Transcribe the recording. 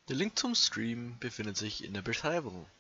Der Link zum Stream befindet sich in der Beschreibung.